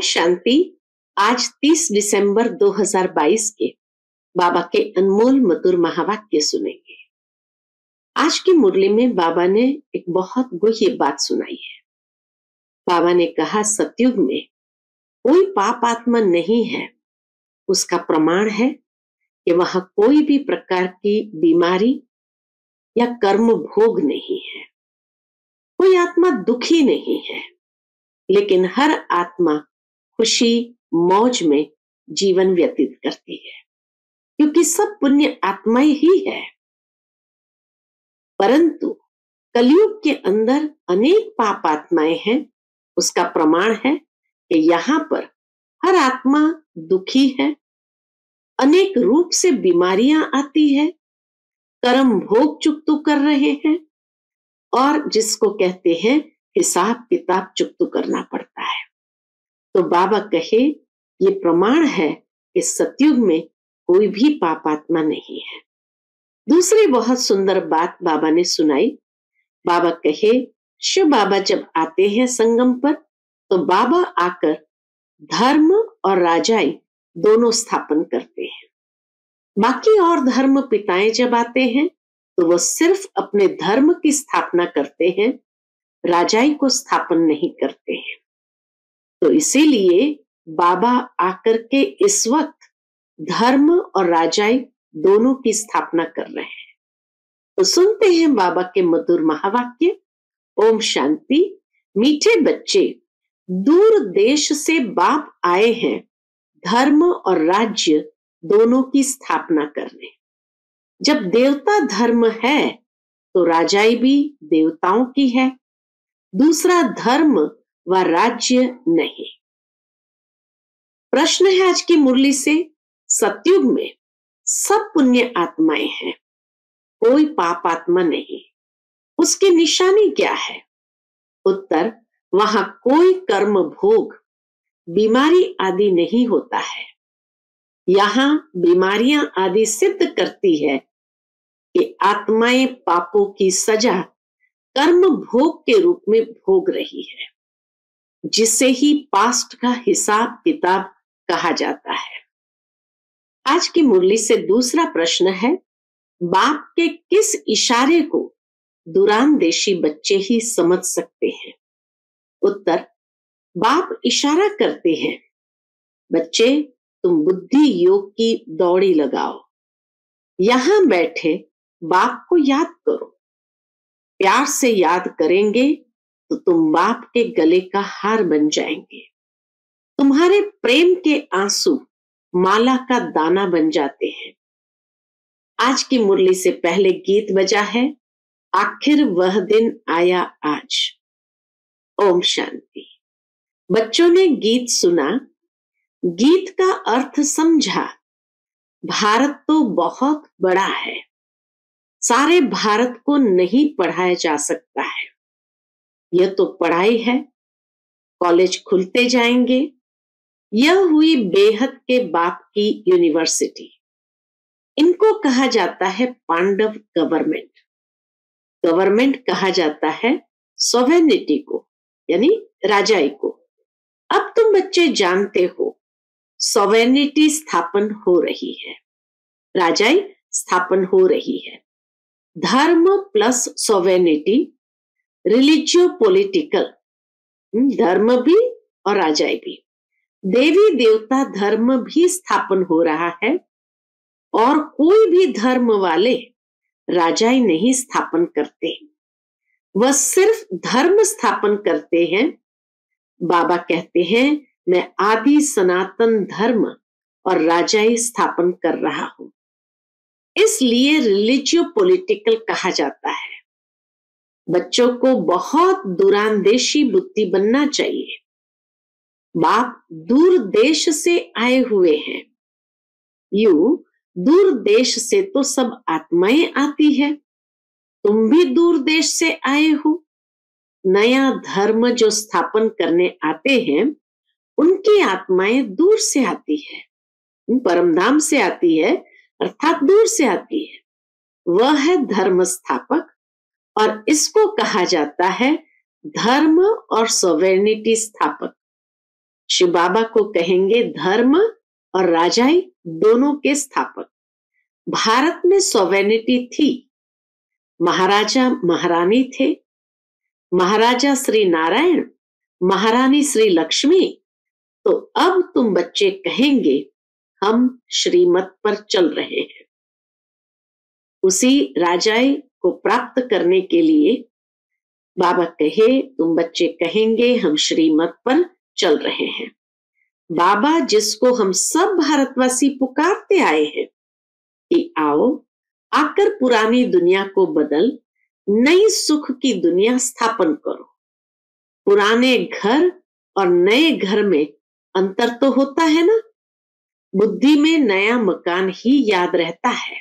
शांति। आज 30 दिसंबर 2022 के बाबा के अनमोल मधुर महावाक्य सुनेंगे। आज की मुरली में बाबा ने एक बहुत गूढ़ बात सुनाई है। बाबा ने कहा, सतयुग में कोई पाप आत्मा नहीं है। उसका प्रमाण है कि वहां कोई भी प्रकार की बीमारी या कर्म भोग नहीं है। कोई आत्मा दुखी नहीं है, लेकिन हर आत्मा खुशी मौज में जीवन व्यतीत करती है, क्योंकि सब पुण्य आत्माएं ही है। परंतु कलयुग के अंदर अनेक पाप आत्माएं हैं। उसका प्रमाण है कि यहाँ पर हर आत्मा दुखी है, अनेक रूप से बीमारियां आती है, कर्म भोग चुकतू कर रहे हैं, और जिसको कहते हैं हिसाब किताब चुकतू करना पड़ता है। तो बाबा कहे, ये प्रमाण है कि सतयुग में कोई भी पाप आत्मा नहीं है। दूसरी बहुत सुंदर बात बाबा ने सुनाई। बाबा कहे, शिव बाबा जब आते हैं संगम पर, तो बाबा आकर धर्म और राजाई दोनों स्थापन करते हैं। बाकी और धर्म पिताएं जब आते हैं तो वो सिर्फ अपने धर्म की स्थापना करते हैं, राजाई को स्थापन नहीं करते हैं। तो इसीलिए बाबा आकर के इस वक्त धर्म और राजाई दोनों की स्थापना कर रहे हैं। तो सुनते हैं बाबा के मधुर महावाक्य। ओम शांति। मीठे बच्चे, दूर देश से बाप आए हैं धर्म और राज्य दोनों की स्थापना करने। जब देवता धर्म है तो राजाई भी देवताओं की है, दूसरा धर्म व राज्य नहीं। प्रश्न है आज की मुरली से, सतयुग में सब पुण्य आत्माएं हैं, कोई पाप आत्मा नहीं। उसकी निशानी क्या है? उत्तर, वहां कोई कर्म भोग बीमारी आदि नहीं होता है। यहां बीमारियां आदि सिद्ध करती है कि आत्माएं पापों की सजा कर्म भोग के रूप में भोग रही है, जिसे ही पास्ट का हिसाब किताब कहा जाता है। आज की मुरली से दूसरा प्रश्न है, बाप के किस इशारे को दूरांदेशी बच्चे ही समझ सकते हैं? उत्तर, बाप इशारा करते हैं, बच्चे तुम बुद्धि योग की दौड़ी लगाओ, यहां बैठे बाप को याद करो। प्यार से याद करेंगे तो तुम बाप के गले का हार बन जाएंगे। तुम्हारे प्रेम के आंसू माला का दाना बन जाते हैं। आज की मुरली से पहले गीत बजा है, आखिर वह दिन आया आज। ओम शांति। बच्चों ने गीत सुना, गीत का अर्थ समझा। भारत तो बहुत बड़ा है, सारे भारत को नहीं पढ़ाया जा सकता है। यह तो पढ़ाई है, कॉलेज खुलते जाएंगे। यह हुई बेहद के बाप की यूनिवर्सिटी। इनको कहा जाता है पांडव गवर्नमेंट। गवर्नमेंट कहा जाता है सॉवरेनिटी को, यानी राजाई को। अब तुम बच्चे जानते हो, सॉवरेनिटी स्थापन हो रही है, राजाई स्थापन हो रही है। धर्म प्लस सॉवरेनिटी, रिलीजियो पॉलिटिकल, धर्म भी और राजाई भी। देवी देवता धर्म भी स्थापन हो रहा है, और कोई भी धर्म वाले राजाई नहीं स्थापन करते, वह सिर्फ धर्म स्थापन करते हैं। बाबा कहते हैं, मैं आदि सनातन धर्म और राजाई स्थापन कर रहा हूं, इसलिए रिलीजियो पॉलिटिकल कहा जाता है। बच्चों को बहुत दूरांदेशी बुद्धि बनना चाहिए। बाप दूर देश से आए हुए हैं। यूं दूर देश से तो सब आत्माएं आती है, तुम भी दूर देश से आए हो। नया धर्म जो स्थापन करने आते हैं, उनकी आत्माएं दूर से आती है, परमधाम से आती है, अर्थात दूर से आती है। वह है धर्म स्थापक, और इसको कहा जाता है धर्म और सॉवरेनिटी स्थापक। शिव बाबा को कहेंगे धर्म और राजाई दोनों के स्थापक। भारत में सॉवेरेनिटी थी, महाराजा महारानी थे, महाराजा श्री नारायण, महारानी श्री लक्ष्मी। तो अब तुम बच्चे कहेंगे हम श्रीमत पर चल रहे हैं। उसी राजाई को प्राप्त करने के लिए बाबा कहे, तुम बच्चे कहेंगे हम श्रीमत पर चल रहे हैं। बाबा जिसको हम सब भारतवासी पुकारते आए हैं कि आओ आकर पुरानी दुनिया को बदल नई सुख की दुनिया स्थापन करो। पुराने घर और नए घर में अंतर तो होता है ना। बुद्धि में नया मकान ही याद रहता है।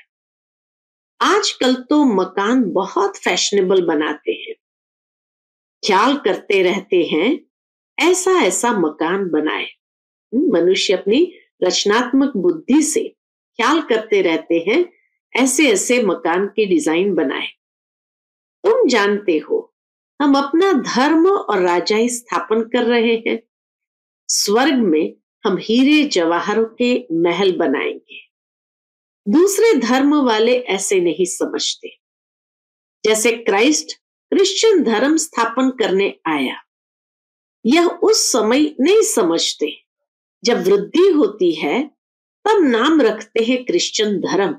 आजकल तो मकान बहुत फैशनेबल बनाते हैं, ख्याल करते रहते हैं ऐसा ऐसा मकान बनाए। मनुष्य अपनी रचनात्मक बुद्धि से ख्याल करते रहते हैं ऐसे ऐसे मकान की डिजाइन बनाए। तुम जानते हो हम अपना धर्म और राजाई स्थापन कर रहे हैं। स्वर्ग में हम हीरे जवाहरों के महल बनाएंगे। दूसरे धर्म वाले ऐसे नहीं समझते। जैसे क्राइस्ट क्रिश्चियन धर्म स्थापन करने आया, यह उस समय नहीं समझते। जब वृद्धि होती है तब नाम रखते हैं क्रिश्चियन धर्म।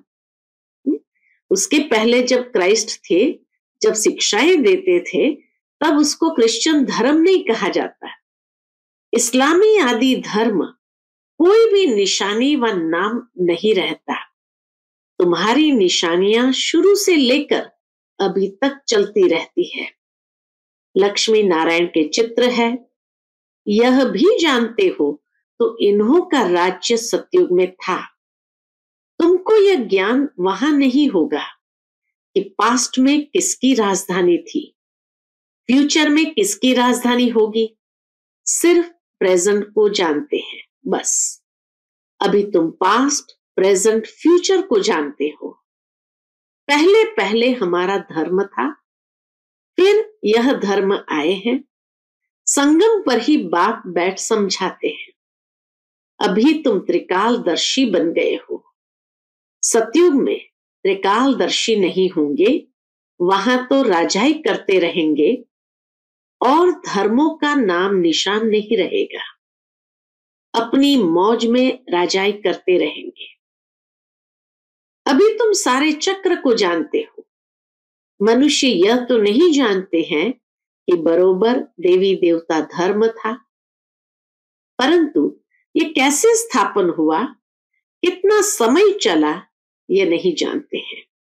उसके पहले जब क्राइस्ट थे, जब शिक्षाएं देते थे, तब उसको क्रिश्चियन धर्म नहीं कहा जाता। इस्लामी आदि धर्म कोई भी निशानी व नाम नहीं रहता। तुम्हारी निशानियां शुरू से लेकर अभी तक चलती रहती है। लक्ष्मी नारायण के चित्र है, यह भी जानते हो तो इन्हों का राज्य सतयुग में था। तुमको यह ज्ञान वहां नहीं होगा कि पास्ट में किसकी राजधानी थी, फ्यूचर में किसकी राजधानी होगी। सिर्फ प्रेजेंट को जानते हैं बस। अभी तुम पास्ट, प्रेजेंट, फ्यूचर को जानते हो। पहले पहले हमारा धर्म था, फिर यह धर्म आए हैं। संगम पर ही बाप बैठ समझाते हैं। अभी तुम त्रिकालदर्शी बन गए हो। सतयुग में त्रिकालदर्शी नहीं होंगे, वहां तो राजाई करते रहेंगे और धर्मों का नाम निशान नहीं रहेगा। अपनी मौज में राजाई करते रहेंगे। अभी तुम सारे चक्र को जानते हो। मनुष्य यह तो नहीं जानते हैं कि बरोबर देवी देवता धर्म था, परंतु ये कैसे स्थापन हुआ, कितना समय चला, ये नहीं जानते हैं।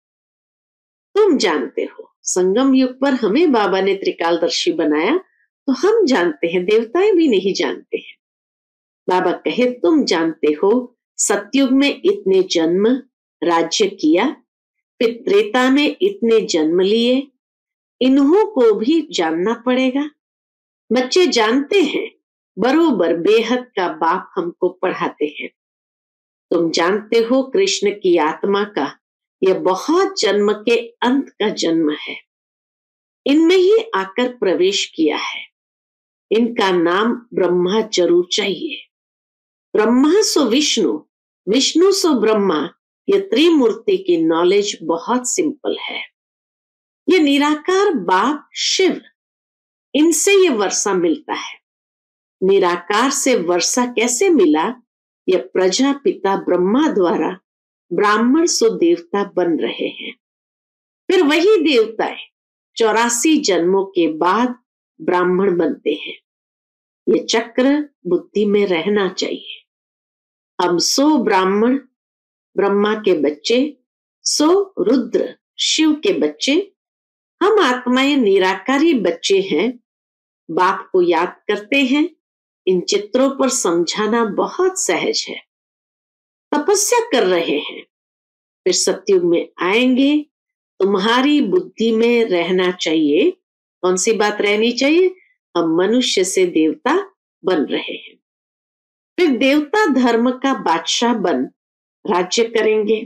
तुम जानते हो संगम युग पर हमें बाबा ने त्रिकालदर्शी बनाया, तो हम जानते हैं, देवताएं भी नहीं जानते हैं। बाबा कहे तुम जानते हो सतयुग में इतने जन्म राज्य किया, फिर त्रेता में इतने जन्म लिए, इन्हों को भी जानना पड़ेगा। बच्चे जानते हैं, बरोबर बेहद का बाप हमको पढ़ाते हैं। तुम जानते हो कृष्ण की आत्मा का यह बहुत जन्म के अंत का जन्म है। इनमें ही आकर प्रवेश किया है। इनका नाम ब्रह्मा जरूर चाहिए। ब्रह्मा सो विष्णु, विष्णु सो ब्रह्मा, ये त्रिमूर्ति की नॉलेज बहुत सिंपल है। ये निराकार बाप शिव, इनसे ये वर्षा मिलता है। निराकार से वर्षा कैसे मिला? यह प्रजापिता ब्रह्मा द्वारा ब्राह्मण सो देवता बन रहे हैं। फिर वही देवताएं 84 जन्मों के बाद ब्राह्मण बनते हैं। ये चक्र बुद्धि में रहना चाहिए। हम सो ब्राह्मण ब्रह्मा के बच्चे, सो रुद्र शिव के बच्चे, हम आत्माएं निराकारी बच्चे हैं। बाप को याद करते हैं। इन चित्रों पर समझाना बहुत सहज है। तपस्या कर रहे हैं, फिर सतयुग में आएंगे। तुम्हारी बुद्धि में रहना चाहिए। कौन सी बात रहनी चाहिए? हम मनुष्य से देवता बन रहे हैं, फिर देवता धर्म का बादशाह बन राज्य करेंगे।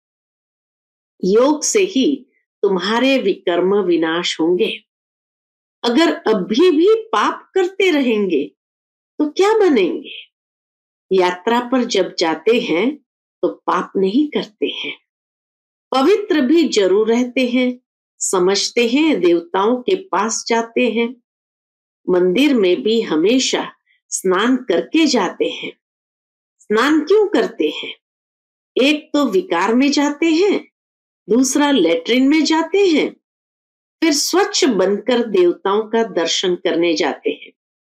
योग से ही तुम्हारे विकर्म विनाश होंगे। अगर अभी भी पाप करते रहेंगे तो तो क्या बनेंगे? यात्रा पर जब जाते हैं तो पाप नहीं करते हैं, पवित्र भी जरूर रहते हैं, समझते हैं देवताओं के पास जाते हैं, मंदिर में भी हमेशा स्नान करके जाते हैं। स्नान क्यों करते हैं? एक तो विकार में जाते हैं, दूसरा लेटरिन में जाते हैं, फिर स्वच्छ बनकर देवताओं का दर्शन करने जाते हैं।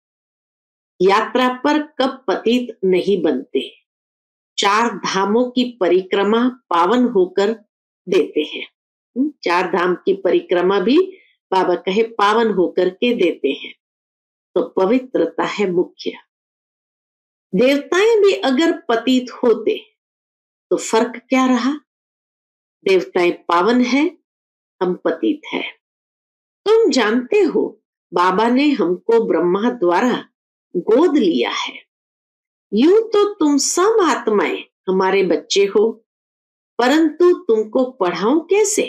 यात्रा पर कब पतित नहीं बनते, 4 धामों की परिक्रमा पावन होकर देते हैं। 4 धाम की परिक्रमा भी बाबा कहे पावन होकर के देते हैं, तो पवित्रता है मुख्य। देवताएं भी अगर पतित होते तो फर्क क्या रहा? देवताएं पावन है, हम पतित है। तुम जानते हो बाबा ने हमको ब्रह्मा द्वारा गोद लिया है। यूं तो तुम सब आत्माएं हमारे बच्चे हो, परंतु तुमको पढ़ाऊं कैसे,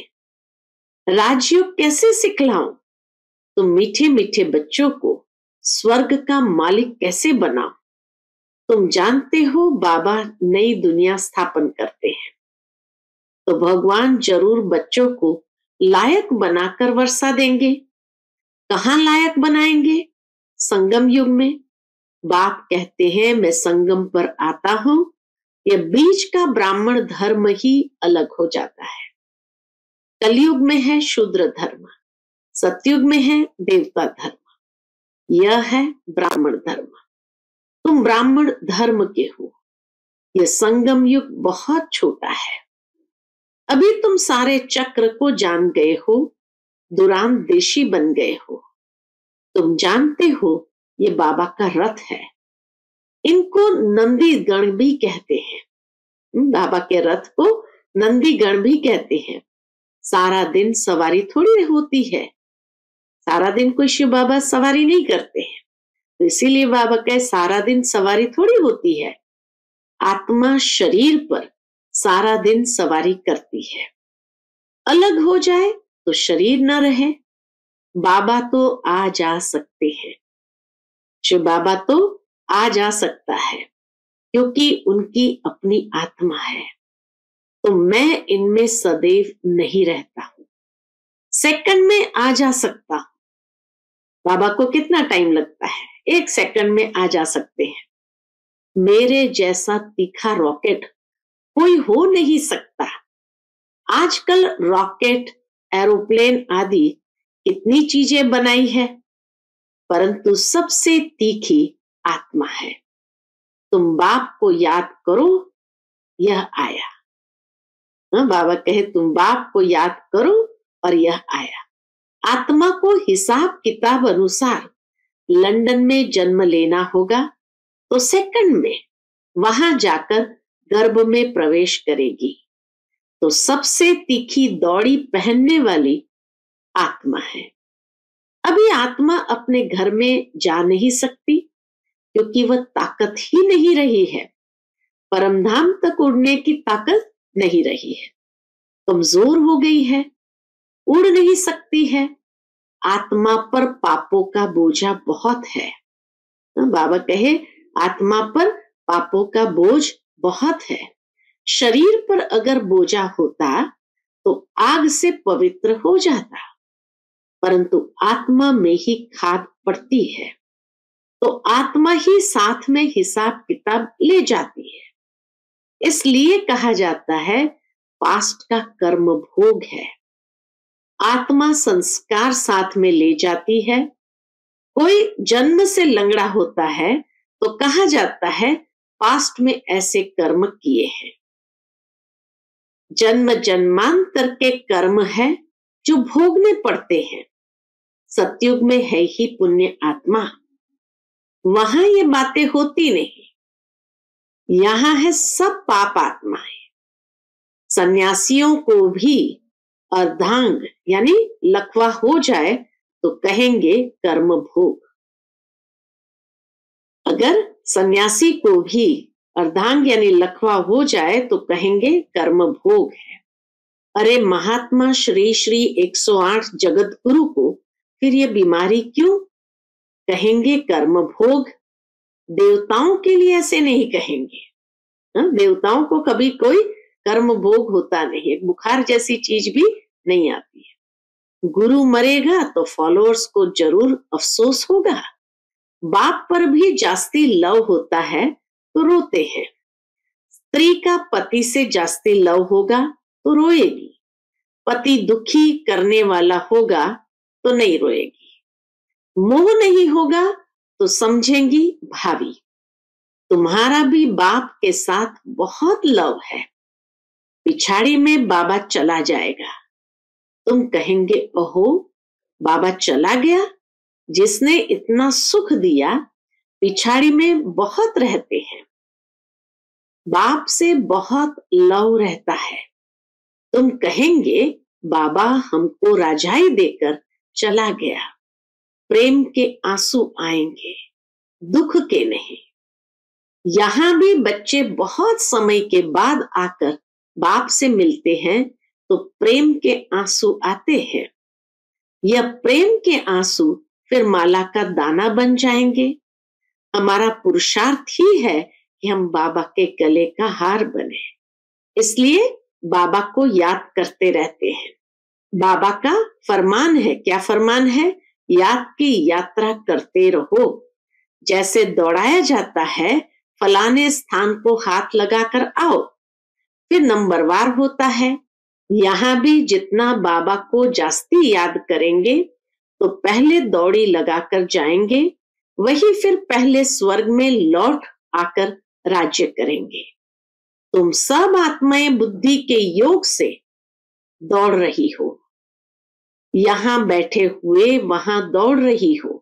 राजयोग कैसे सिखलाऊं? तुम मीठे मीठे बच्चों को स्वर्ग का मालिक कैसे बनाओ? तुम जानते हो बाबा नई दुनिया स्थापन करते हैं, तो भगवान जरूर बच्चों को लायक बनाकर वर्षा देंगे। कहाँ लायक बनाएंगे? संगम युग में। बाप कहते हैं मैं संगम पर आता हूं, यह बीच का ब्राह्मण धर्म ही अलग हो जाता है। कलयुग में है शूद्र धर्म, सतयुग में है देवता धर्म, यह है ब्राह्मण धर्म। तुम ब्राह्मण धर्म के हो। यह संगम युग बहुत छोटा है। अभी तुम सारे चक्र को जान गए हो, दूरांदेशी बन गए हो। तुम जानते हो ये बाबा का रथ है। इनको नंदी गण भी कहते हैं। बाबा के रथ को नंदी गण भी कहते हैं। सारा दिन सवारी थोड़ी होती है, सारा दिन कोई शिव बाबा सवारी नहीं करते हैं, तो इसीलिए बाबा कहे सारा दिन सवारी थोड़ी होती है। आत्मा शरीर पर सारा दिन सवारी करती है। अलग हो जाए तो शरीर न रहे। बाबा तो आ जा सकते हैं, शिव बाबा तो आ जा सकता है, क्योंकि उनकी अपनी आत्मा है। तो मैं इनमें सदैव नहीं रहता हूं, सेकंड में आ जा सकता हूं। बाबा को कितना टाइम लगता है? 1 सेकंड में आ जा सकते हैं। मेरे जैसा तीखा रॉकेट कोई हो नहीं सकता। आजकल रॉकेट, एरोप्लेन आदि कितनी चीजें बनाई है, परंतु सबसे तीखी आत्मा है। तुम बाप को याद करो, यह आया। बाबा कहे तुम बाप को याद करो और यह आया। आत्मा को हिसाब किताब अनुसार लंदन में जन्म लेना होगा, तो सेकंड में वहां जाकर गर्भ में प्रवेश करेगी। तो सबसे तीखी दौड़ी पहनने वाली आत्मा है। अभी आत्मा अपने घर में जा नहीं सकती, क्योंकि वह ताकत ही नहीं रही है। परमधाम तक उड़ने की ताकत नहीं रही है, कमजोर हो गई है, उड़ नहीं सकती है। आत्मा पर पापों का बोझा बहुत है। बाबा कहे आत्मा पर पापों का बोझ बहुत है। शरीर पर अगर बोझा होता तो आग से पवित्र हो जाता, परंतु आत्मा में ही खाद पड़ती है, तो आत्मा ही साथ में हिसाब किताब ले जाती है। इसलिए कहा जाता है पास्ट का कर्म भोग है। आत्मा संस्कार साथ में ले जाती है। कोई जन्म से लंगड़ा होता है तो कहा जाता है पास्ट में ऐसे कर्म किए हैं। जन्म जन्मांतर के कर्म है जो भोगने पड़ते हैं। सतयुग में है ही पुण्य आत्मा, वहां ये बातें होती नहीं। यहां है सब पाप आत्माएं। सन्यासियों को भी अर्धांग यानी लकवा हो जाए तो कहेंगे कर्म भोग। अगर सन्यासी को भी अर्धांग यानी लकवा हो जाए तो कहेंगे कर्म भोग है। अरे महात्मा श्री श्री 108 जगत गुरु को फिर ये बीमारी क्यों? कहेंगे कर्म भोग। देवताओं के लिए ऐसे नहीं कहेंगे। देवताओं को कभी कोई कर्म भोग होता नहीं, एक बुखार जैसी चीज भी नहीं आती है। गुरु मरेगा तो फॉलोअर्स को जरूर अफसोस होगा। बाप पर भी जास्ती लव होता है तो रोते हैं। स्त्री का पति से जास्ती लव होगा तो रोएगी। पति दुखी करने वाला होगा तो नहीं रोएगी। मोह नहीं होगा तो समझेंगी भाभी। तुम्हारा भी बाप के साथ बहुत लव है। पिछाड़ी में बाबा चला जाएगा, तुम कहेंगे ओहो बाबा चला गया, जिसने इतना सुख दिया पिछाड़ी में बहुत रहते हैं। बाप से बहुत लव रहता है। तुम कहेंगे बाबा हमको राजाई देकर चला गया। प्रेम के आंसू आएंगे, दुख के नहीं। यहां भी बच्चे बहुत समय के बाद आकर बाप से मिलते हैं तो प्रेम के आंसू आते हैं। यह प्रेम के आंसू फिर माला का दाना बन जाएंगे। हमारा पुरुषार्थ ही है कि हम बाबा के गले का हार बने, इसलिए बाबा को याद करते रहते हैं। बाबा का फरमान है, क्या फरमान है? याद की यात्रा करते रहो। जैसे दौड़ाया जाता है, फलाने स्थान को हाथ लगाकर आओ, फिर नंबरवार होता है। यहाँ भी जितना बाबा को जास्ती याद करेंगे तो पहले दौड़ी लगाकर जाएंगे, वही फिर पहले स्वर्ग में लौट आकर राज्य करेंगे। तुम सब आत्माएं बुद्धि के योग से दौड़ रही हो। यहां बैठे हुए वहां दौड़ रही हो।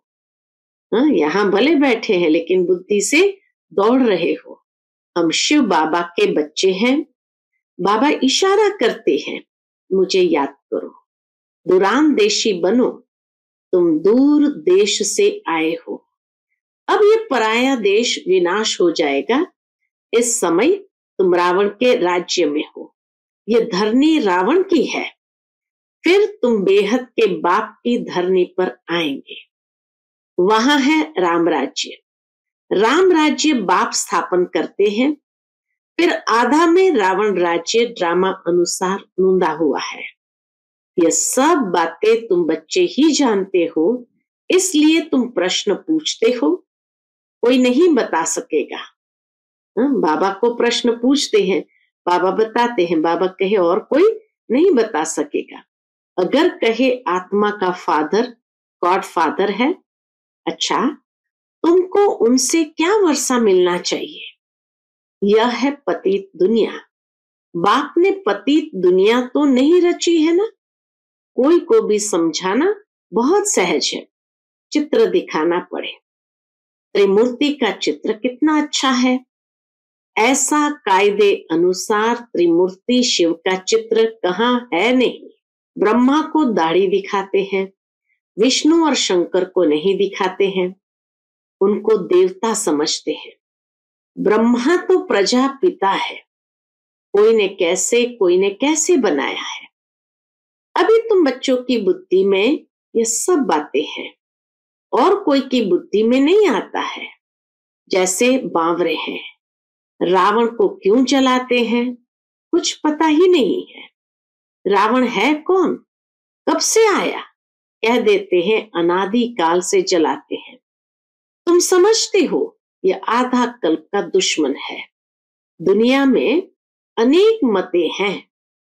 यहां भले बैठे हैं लेकिन बुद्धि से दौड़ रहे हो। हम शिव बाबा के बच्चे हैं। बाबा इशारा करते हैं, मुझे याद करो, दूरांदेशी बनो, तुम दूर देश से आए हो। अब ये पराया देश विनाश हो जाएगा। इस समय तुम रावण के राज्य में हो। ये धरनी रावण की है। फिर तुम बेहद के बाप की धरनी पर आएंगे। वहां है राम राज्य। राम राज्य बाप स्थापन करते हैं। फिर आधा में रावण राज्य ड्रामा अनुसार नूंदा हुआ है। यह सब बातें तुम बच्चे ही जानते हो, इसलिए तुम प्रश्न पूछते हो। कोई नहीं बता सकेगा। बाबा को प्रश्न पूछते हैं, बाबा बताते हैं। बाबा कहे और कोई नहीं बता सकेगा। अगर कहे आत्मा का फादर गॉड फादर है, अच्छा तुमको उनसे क्या वर्षा मिलना चाहिए? यह है पतित दुनिया। बाप ने पतित दुनिया तो नहीं रची है ना। कोई को भी समझाना बहुत सहज है, चित्र दिखाना पड़े। त्रिमूर्ति का चित्र कितना अच्छा है। ऐसा कायदे अनुसार त्रिमूर्ति शिव का चित्र कहाँ है नहीं। ब्रह्मा को दाढ़ी दिखाते हैं, विष्णु और शंकर को नहीं दिखाते हैं। उनको देवता समझते हैं। ब्रह्मा तो प्रजापिता है। कोई ने कैसे बनाया है। अभी तुम बच्चों की बुद्धि में ये सब बातें हैं और कोई की बुद्धि में नहीं आता है। जैसे बावरे हैं, रावण को क्यों जलाते हैं कुछ पता ही नहीं है। रावण है कौन, कब से आया, कह देते हैं अनादि काल से जलाते हैं। तुम समझते हो यह आधा कल्प का दुश्मन है। दुनिया में अनेक मतें हैं।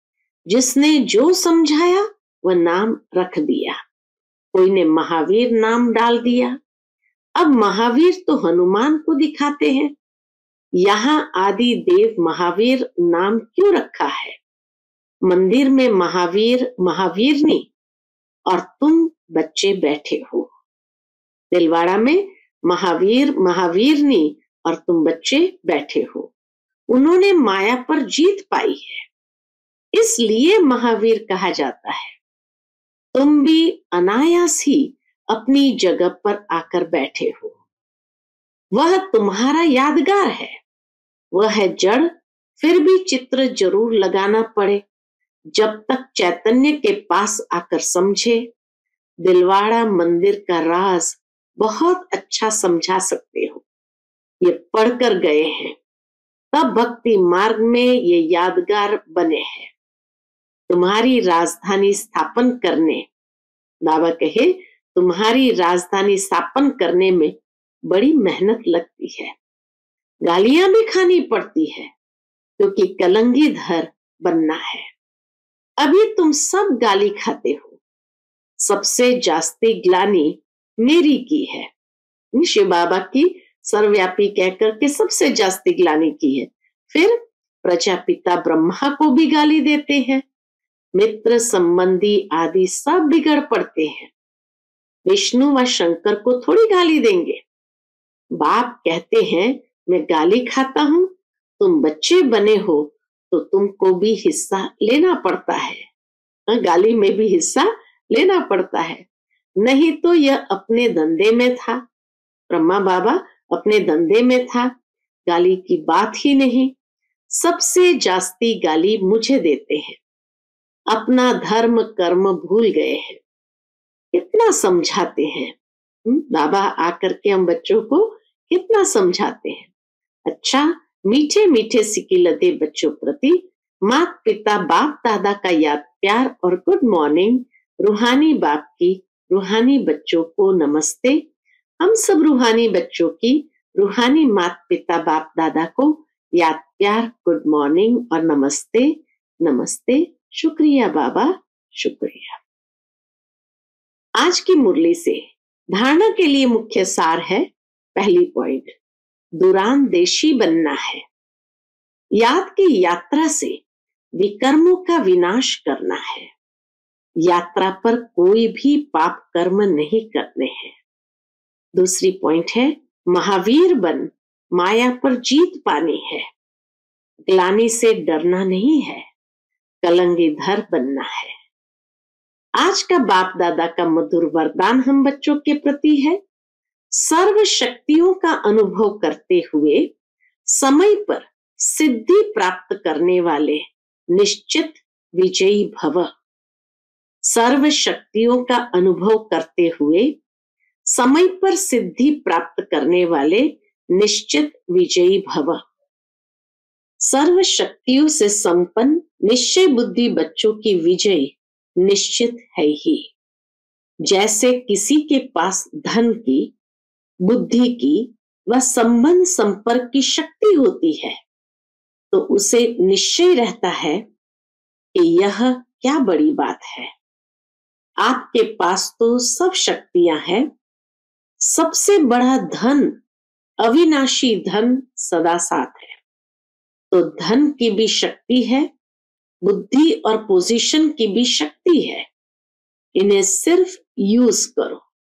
जिसने जो समझाया वह नाम रख दिया। कोई ने महावीर नाम डाल दिया। अब महावीर तो हनुमान को दिखाते हैं। यहाँ आदि देव महावीर नाम क्यों रखा है? मंदिर में महावीर महावीरनी और तुम बच्चे बैठे हो। दिलवाड़ा में महावीर महावीरनी और तुम बच्चे बैठे हो। उन्होंने माया पर जीत पाई है, इसलिए महावीर कहा जाता है। तुम भी अनायास ही अपनी जगह पर आकर बैठे हो। वह तुम्हारा यादगार है। वह है जड़, फिर भी चित्र जरूर लगाना पड़े। जब तक चैतन्य के पास आकर समझे। दिलवाड़ा मंदिर का राज बहुत अच्छा समझा सकते हो। ये पढ़कर गए हैं, तब भक्ति मार्ग में ये यादगार बने हैं। तुम्हारी राजधानी स्थापन करने, बाबा कहे, तुम्हारी राजधानी स्थापन करने में बड़ी मेहनत लगती है, गालियां भी खानी पड़ती है, क्योंकि कलंगीधर बनना है। अभी तुम सब गाली खाते हो, सबसे जास्ती ग्लानी मेरी की है। शिव बाबा की सर्वव्यापी कहकर के सबसे जास्ती ग्लानी की है। फिर प्रजापिता ब्रह्मा को भी गाली देते हैं, मित्र संबंधी आदि सब बिगड़ पड़ते हैं। विष्णु व शंकर को थोड़ी गाली देंगे। बाप कहते हैं मैं गाली खाता हूं, तुम बच्चे बने हो तो तुमको भी हिस्सा लेना पड़ता है। गाली में भी हिस्सा लेना पड़ता है, नहीं तो यह अपने धंधे में था। ब्रह्मा बाबा अपने धंधे में था, गाली की बात ही नहीं। सबसे जास्ती गाली मुझे देते हैं, अपना धर्म कर्म भूल गए हैं। कितना समझाते हैं बाबा आकर के, हम बच्चों को कितना समझाते हैं। अच्छा, मीठे मीठे सिकिलते बच्चों प्रति माता पिता बाप दादा का याद प्यार और गुड मॉर्निंग। रूहानी बाप की रूहानी बच्चों को नमस्ते। हम सब रूहानी बच्चों की रूहानी माता पिता बाप दादा को याद प्यार गुड मॉर्निंग और नमस्ते नमस्ते। शुक्रिया बाबा, शुक्रिया। आज की मुरली से धारणा के लिए मुख्य सार है, पहली पॉइंट, दूरांदेशी बनना है। याद की यात्रा से विकर्मों का विनाश करना है। यात्रा पर कोई भी पाप कर्म नहीं करने हैं। दूसरी पॉइंट है, महावीर बन माया पर जीत पानी है। ग्लानि से डरना नहीं है, कलंगीधर बनना है। आज का बाप दादा का मधुर वरदान हम बच्चों के प्रति है, सर्व शक्तियों का अनुभव करते हुए समय पर सिद्धि प्राप्त करने वाले निश्चित विजयी भव। सर्व शक्तियों का अनुभव करते हुए समय पर सिद्धि प्राप्त करने वाले निश्चित विजयी भव। सर्व शक्तियों से संपन्न निश्चय बुद्धि बच्चों की विजय निश्चित है ही। जैसे किसी के पास धन की, बुद्धि की व संबंध संपर्क की शक्ति होती है, तो उसे निश्चय रहता है कि यह क्या बड़ी बात है। आपके पास तो सब शक्तियां हैं, सबसे बड़ा धन अविनाशी धन सदा साथ है। तो धन की भी शक्ति है, बुद्धि और पोजीशन की भी शक्ति है, इन्हें सिर्फ यूज करो।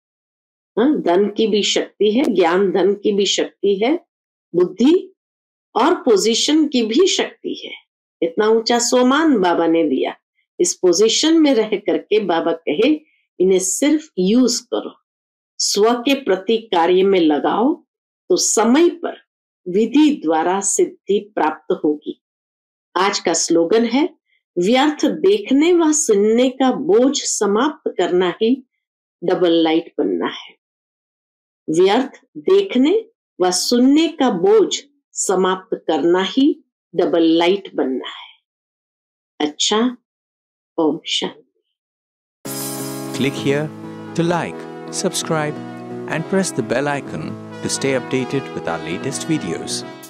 धन की भी शक्ति है, ज्ञान धन की भी शक्ति है, बुद्धि और पोजीशन की भी शक्ति है। इतना ऊंचा सोमान बाबा ने दिया, इस पोजीशन में रह करके बाबा कहे इन्हें सिर्फ यूज करो, स्व के प्रति कार्य में लगाओ, तो समय पर विधि द्वारा सिद्धि प्राप्त होगी। आज का स्लोगन है, व्यर्थ देखने व सुनने का बोझ समाप्त करना ही डबल लाइट बनना है। व्यर्थ देखने व सुनने का बोझ समाप्त करना ही डबल लाइट बनना है। अच्छा, Om Shanti. Click here to like, subscribe and press the bell icon to stay updated with our latest videos.